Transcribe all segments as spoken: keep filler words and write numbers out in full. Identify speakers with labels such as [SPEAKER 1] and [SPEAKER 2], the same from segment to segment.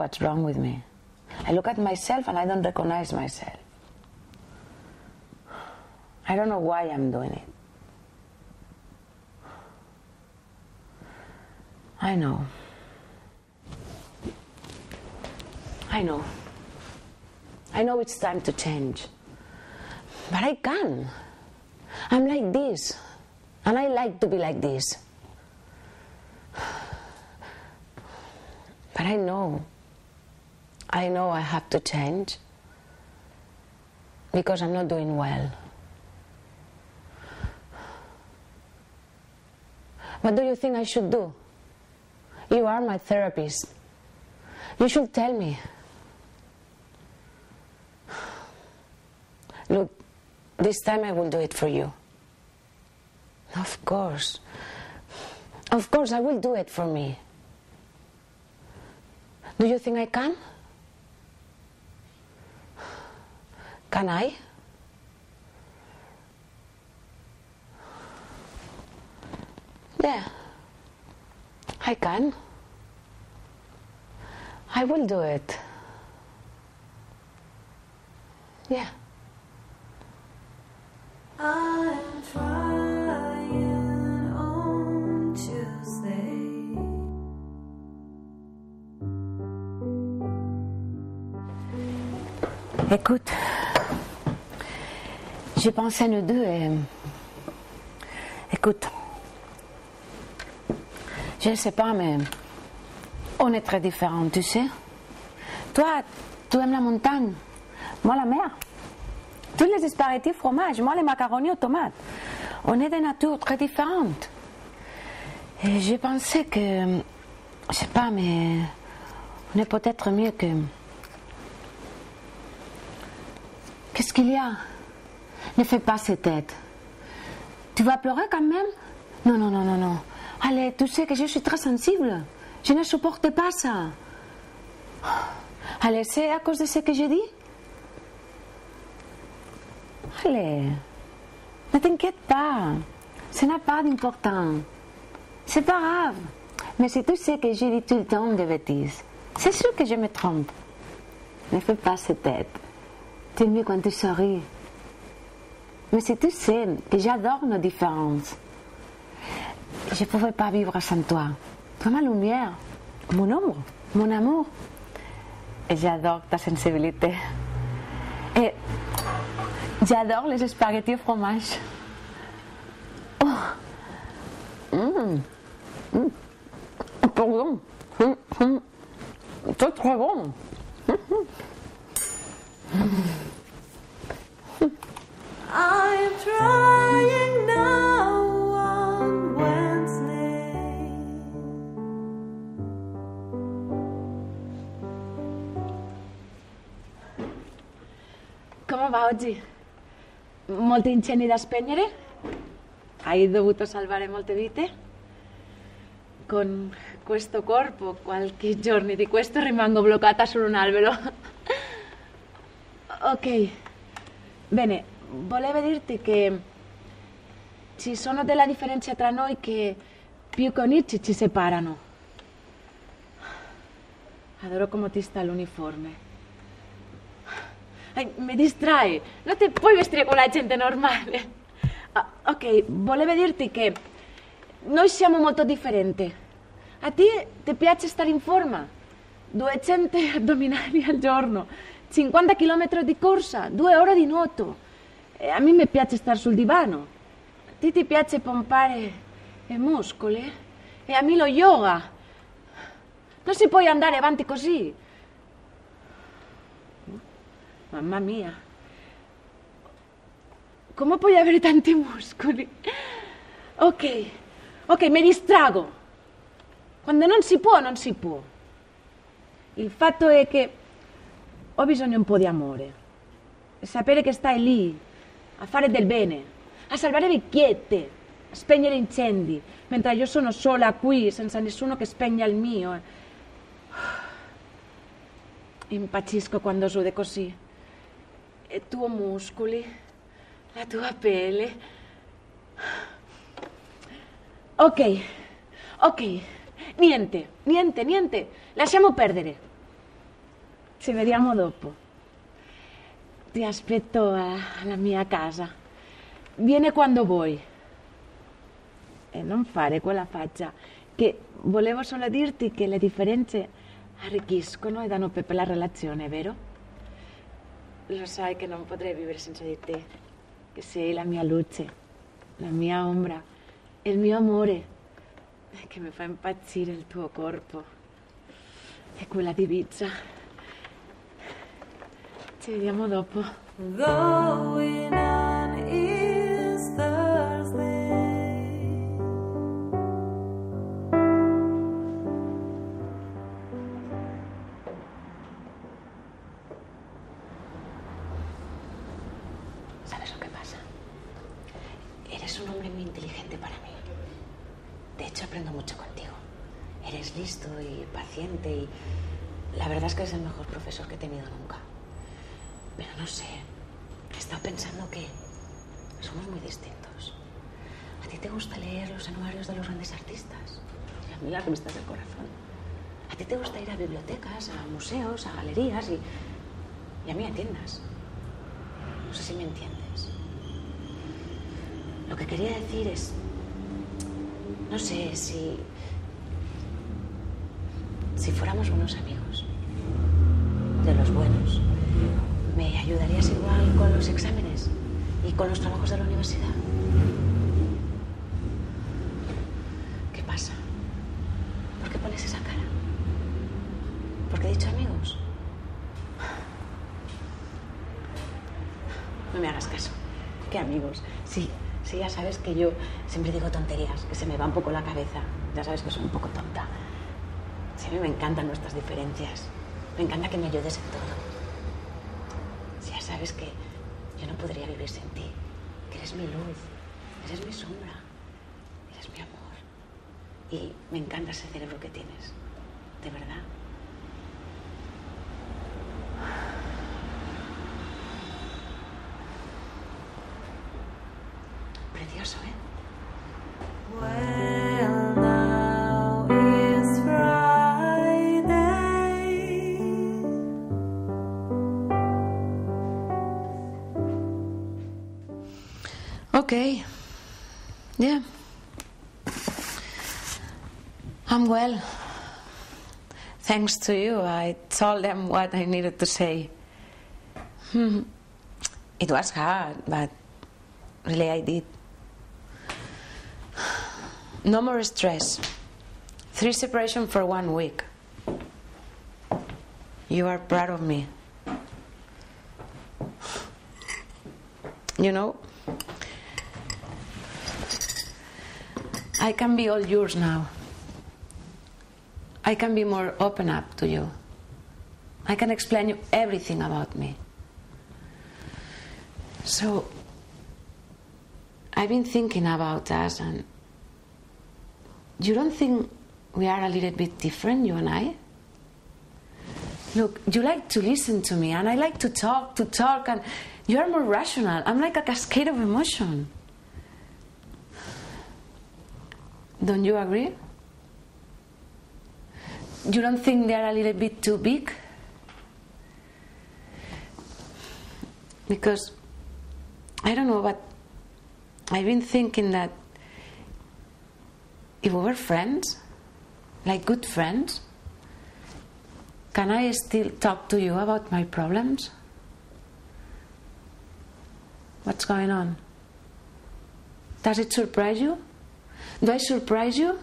[SPEAKER 1] what's wrong with me. I look at myself and I don't recognize myself. I don't know why I'm doing it. I know. I know. I know it's time to change. But I can. I'm like this. And I like to be like this. But I know. I know I have to change. Because I'm not doing well. What do you think I should do? You are my therapist. You should tell me. Look, this time I will do it for you. Of course. Of course I will do it for me. Do you think I can? Can I? Yeah, I can. I will do it. Yeah.
[SPEAKER 2] I'm trying on Tuesday.
[SPEAKER 1] Écoute, j'ai pensé à nous deux et... Écoute, je ne sais pas, mais on est très différents, tu sais. Toi, tu aimes la montagne, moi la mer. Tu les spaghettis fromage, moi les macaronis aux tomates. On est des natures très différentes. Et j'ai pensé que, je sais pas, mais on est peut-être mieux que... Qu'est-ce qu'il y a? Ne fais pas cette tête. Tu vas pleurer quand même? Non, non, non, non, non. Allez, tu sais que je suis très sensible. Je ne supporte pas ça. Allez, c'est à cause de ce que j'ai dit? Allez, ne t'inquiète pas. Ça n'a pas d'importance. C'est pas grave. Mais si tu sais que j'ai dit tout le temps des bêtises, c'est sûr que je me trompe. Ne fais pas cette tête. Tu es mieux quand tu souris. Mais si tu sais que j'adore nos différences, je ne pouvais pas vivre sans toi. Toi, ma lumière, mon ombre, mon amour. Et j'adore ta sensibilité. Et j'adore les spaghettis au fromage. Oh. Mmh. Mmh. Pardon. Mmh. Mmh. C'est très bon. Mmh.
[SPEAKER 2] I'm trying now on Wednesday.
[SPEAKER 3] Come va oggi? Molti incendi da spegnere? Hai dovuto salvare molte vite? Con questo corpo, qualche giorno di questo rimango bloccata su un albero. Ok, bene, volevo dirti che ci sono delle differenze tra noi che più che unirci ci separano. Adoro come ti sta l'uniforme. Ay, mi distrae, non ti puoi vestire come la gente normale. Ah, ok, volevo dirti che noi siamo molto differenti. A te ti piace stare in forma? duecento addominali al giorno, cinquanta chilometri di corsa, due ore di nuoto. E a me mi piace stare sul divano. A te ti piace pompare i muscoli? E a me lo yoga. Non si può andare avanti così. Mamma mia. Come puoi avere tanti muscoli? Ok, ok, mi distrago. Quando non si può, non si può. Il fatto è che ho bisogno un po' di amore. E sapere che stai lì, a fare del bene, a salvare vecchiette, a spegnere incendi, mentre io sono sola qui, senza nessuno che spegna il mio. Impazzisco quando sude così. E i tuoi muscoli, la tua pelle. Ok, ok. Niente, niente, niente. Lasciamo perdere. Ci vediamo dopo. Ti aspetto alla mia casa. Vieni quando vuoi. E non fare quella faccia, che volevo solo dirti che le differenze arricchiscono e danno pepe alla relazione, vero? Lo sai che non potrei vivere senza di te, che sei la mia luce, la mia ombra, il mio amore, che mi fa impazzire il tuo corpo e quella divisa. Ci vediamo dopo.
[SPEAKER 2] Going on is Thursday.
[SPEAKER 1] ¿Sabes lo que pasa? Eres un hombre muy inteligente para mí. De hecho, aprendo mucho contigo. Eres listo y paciente y la verdad es que eres el mejor profesor que he tenido nunca. Pero no sé, he estado pensando que somos muy distintos. A ti te gusta leer los anuarios de los grandes artistas y a mí las revistas del corazón. A ti te gusta ir a bibliotecas, a museos, a galerías y, y a mí a tiendas. No sé si me entiendes. Lo que quería decir es, no sé, si, si fuéramos buenos amigos, de los buenos, ¿me ayudarías igual con los exámenes y con los trabajos de la universidad? ¿Qué pasa? ¿Por qué pones esa cara? ¿Por qué he dicho amigos? No me hagas caso. ¿Qué amigos? Sí, sí, ya sabes que yo siempre digo tonterías, que se me va un poco la cabeza. Ya sabes que soy un poco tonta. Sí, a mí me encantan nuestras diferencias. Me encanta que me ayudes en todo. Sí, ya sabes que yo no podría vivir sin ti. Que eres mi luz, eres mi sombra, eres mi amor. Y me encanta ese cerebro que tienes. De verdad. Precioso, ¿eh?
[SPEAKER 2] Well, now it's Friday.
[SPEAKER 1] Okay. Yeah. I'm well. Thanks to you, I told them what I needed to say. Hmm. It was hard, but really I did. No more stress. Three separation for one week. You are proud of me. You know, I can be all yours now. I can be more open up to you. I can explain you everything about me. So, I've been thinking about us, and you don't think we are a little bit different, you and I? Look, you like to listen to me, and I like to talk, to talk, and you are more rational. I'm like a cascade of emotion. Don't you agree? You don't think they're a little bit too big? Because, I don't know, but I've been thinking that if we were friends, like good friends, can I still talk to you about my problems? What's going on? Does it surprise you? Do I surprise you?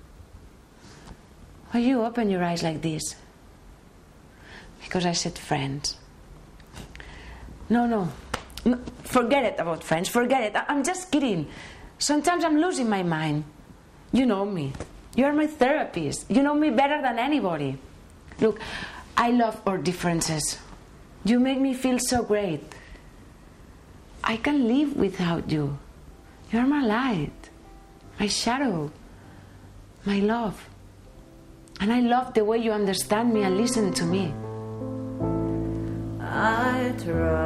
[SPEAKER 1] Why you open your eyes like this? Because I said friends. No, no, no, forget it about friends, forget it. I- I'm just kidding. Sometimes I'm losing my mind. You know me. You are my therapist. You know me better than anybody. Look, I love our differences. You make me feel so great. I can live without you. You are my light, my shadow, my love. And I love the way you understand me and listen to me.
[SPEAKER 2] I try